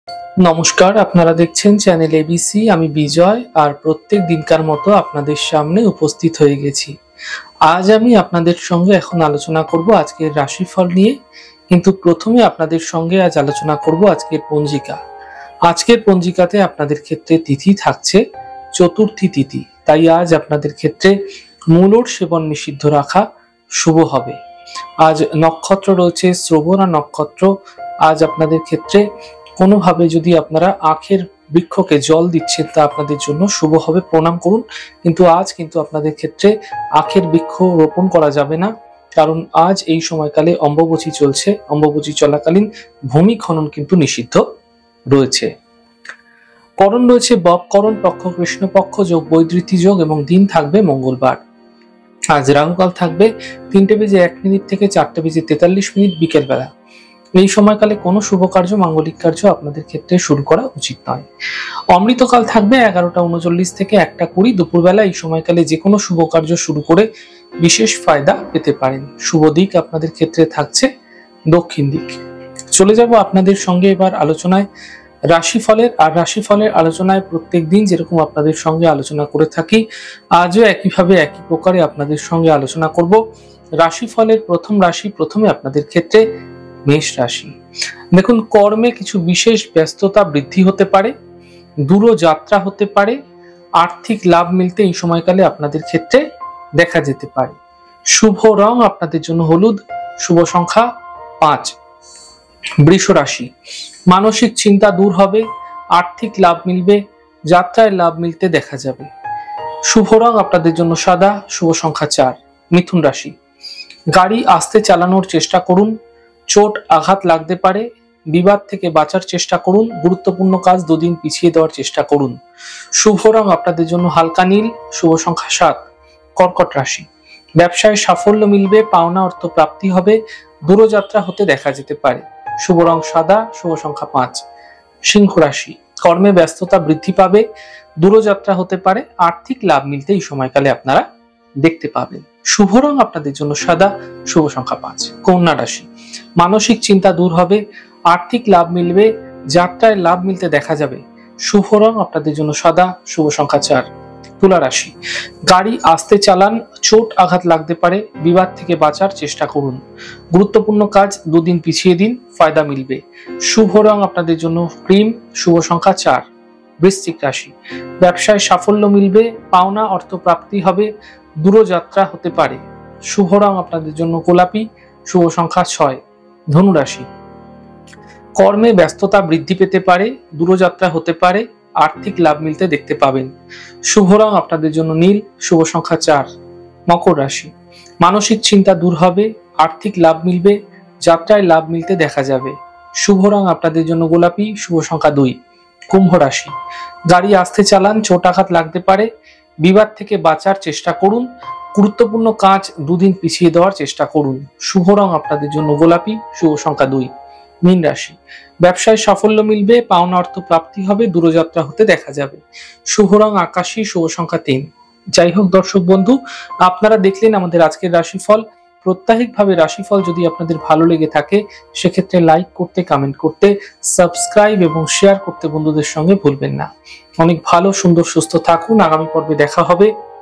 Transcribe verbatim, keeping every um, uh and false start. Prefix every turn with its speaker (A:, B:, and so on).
A: নমস্কার, আপনারা দেখছেন চ্যানেল এবিসি। আমি বিজয়, আর প্রত্যেক দিনকার মতো আপনাদের সামনে উপস্থিত হয়ে গেছি। আজ আমি আপনাদের সঙ্গে এখন আলোচনা করব আজকের রাশিফল নিয়ে, কিন্তু প্রথমে আপনাদের সঙ্গে আজ আলোচনা করব আজকের পঞ্জিকা। আজকের পঞ্জিকাতে আপনাদের ক্ষেত্রে তিথি থাকছে চতুর্থী তিথি, তাই আজ আপনাদের ক্ষেত্রে মূলর সেবন নিষিদ্ধ রাখা শুভ হবে। আজ নক্ষত্র রয়েছে শ্রবণা নক্ষত্র। আজ আপনাদের ক্ষেত্রে কোনোভাবে যদি আপনারা আখের বৃক্ষকে জল দিচ্ছেন তা আপনাদের জন্য শুভ হবে, প্রণাম করুন। কিন্তু আজ কিন্তু আপনাদের ক্ষেত্রে আখের বৃক্ষ রোপণ করা যাবে না, কারণ আজ এই সময়কালে অম্বুবাচী চলছে। অম্বুবাচী চলাকালীন ভূমি খনন কিন্তু নিষিদ্ধ রয়েছে। করণ রয়েছে ববকরণ, পক্ষ কৃষ্ণপক্ষ, যোগ বৈধৃতি যোগ, এবং দিন থাকবে মঙ্গলবার। আজ রাহুকাল থাকবে তিনটে বেজে এক মিনিট থেকে চারটে বেজে তেতাল্লিশ মিনিট বিকেল বেলা। এই সময়কালে কোনো শুভ কার্য, মাঙ্গলিক কার্য আপনাদের ক্ষেত্রে শুরু করা উচিত নয়। অমৃতকাল থাকবে এগারোটা উনচল্লিশ থেকে একটা কুড়ি দুপুরবেলা। এই সময়কালে যে কোনো শুভ কার্য শুরু করে বিশেষ ফায়দা পেতে পারেন। শুভ দিক আপনাদের ক্ষেত্রে থাকছে দক্ষিণ দিক। চলে যাব আপনাদের সঙ্গে এবার আলোচনায় রাশিফলের। আর রাশিফলের আলোচনায় প্রত্যেক দিন যেরকম আপনাদের সঙ্গে আলোচনা করে থাকি, আজও একইভাবে একই প্রকারে আপনাদের সঙ্গে আলোচনা করব। রাশিফলের প্রথম রাশি, প্রথমে আপনাদের ক্ষেত্রে মেষ রাশি। দেখুন, কর্মে কিছু বিশেষ ব্যস্ততা বৃদ্ধি হতে পারে, দূর যাত্রা হতে পারে, আর্থিক লাভ মিলতে এই সময়কালে আপনাদের ক্ষেত্রে দেখা যেতে পারে। শুভ রং আপনাদের জন্য হলুদ, শুভ সংখ্যা পাঁচ। বৃষ রাশি, মানসিক চিন্তা দূর হবে, আর্থিক লাভ মিলবে, যাত্রায় লাভ মিলতে দেখা যাবে। শুভ রং আপনাদের জন্য সাদা, শুভ সংখ্যা চার। মিথুন রাশি, গাড়ি আস্তে চালানোর চেষ্টা করুন, চোট আঘাত লাগতে পারে, বিবাদ থেকে বাঁচার চেষ্টা করুন, গুরুত্বপূর্ণ কাজ দুদিন পিছিয়ে দেওয়ার চেষ্টা করুন। শুভ রং আপনাদের জন্য হালকা নীল, শুভ সংখ্যা সাত। কর্কট রাশি, ব্যবসায় সাফল্য মিলবে, পাওনা অর্থ প্রাপ্তি হবে, দূরযাত্রা হতে দেখা যেতে পারে। শুভ রং সাদা, শুভ সংখ্যা পাঁচ। সিংহ রাশি, কর্মে ব্যস্ততা বৃদ্ধি পাবে, দূরযাত্রা হতে পারে, আর্থিক লাভ মিলতে এই সময়কালে আপনারা দেখতে পাবেন। শুভ রং আপনাদের জন্য সাদা, শুভ সংখ্যা পাঁচ। কন্যা রাশি, মানসিক চিন্তা দূর হবে, আর্থিক লাভ মিলবে, যাত্রায় লাভ মিলতে দেখা যাবে। শুভ রং আপনাদের জন্য সাদা, শুভ সংখ্যা চার। তুলা রাশি, গাড়ি আস্তে চালান, চোট আঘাত লাগতে পারে, বিবাদ থেকে বাঁচার চেষ্টা করুন, গুরুত্বপূর্ণ কাজ দুদিন পিছিয়ে দিন, ফায়দা মিলবে। শুভ রং আপনাদের জন্য ক্রিম, শুভ সংখ্যা চার। বৃশ্চিক রাশি, ব্যবসায় সাফল্য মিলবে, পাওনা অর্থ প্রাপ্তি হবে, দূরযাত্রা হতে পারে। শুভ রং আপনাদের জন্য গোলাপি, শুভ সংখ্যা ছয়। ধনু রাশি, কর্মে ব্যস্ততা বৃদ্ধি পেতে পারে, দূরযাত্রা হতে পারে, আর্থিক লাভ মিলতে দেখতে পাবেন। শুভ রং আপনাদের জন্য নীল, শুভ সংখ্যা চার। মকর রাশি, মানসিক চিন্তা দূর হবে, আর্থিক লাভ মিলবে, যাত্রায় লাভ মিলতে দেখা যাবে। শুভ রং আপনাদের জন্য গোলাপি, শুভ সংখ্যা দুই। কুম্ভ রাশি, গাড়ি আস্তে চালান, চোট আঘাত লাগতে পারে, বিবাদ থেকে বাঁচার চেষ্টা করুন, গুরুত্বপূর্ণ কাজ দুদিন পিছিয়ে দেওয়ার চেষ্টা করুন। শুভ রং আপনাদের জন্য গোলাপি, শুভ সংখ্যা দুই। মীন রাশি, ব্যবসায় সাফল্য মিলবে, পাওনা অর্থ প্রাপ্তি হবে, দূরযাত্রা হতে দেখা যাবে। শুভ রং আকাশী, শুভ সংখ্যা তিন। যাই হোক দর্শক বন্ধু, আপনারা দেখলেন আমাদের আজকের রাশিফল। প্রত্যাহিকভাবে রাশিফল যদি আপনাদের ভালো লেগে থাকে, সেক্ষেত্রে লাইক করতে, কমেন্ট করতে, সাবস্ক্রাইব এবং শেয়ার করতে বন্ধুদের সঙ্গে ভুলবেন না। অনেক ভালো, সুন্দর, সুস্থ থাকুন। আগামী পর্বে দেখা হবে।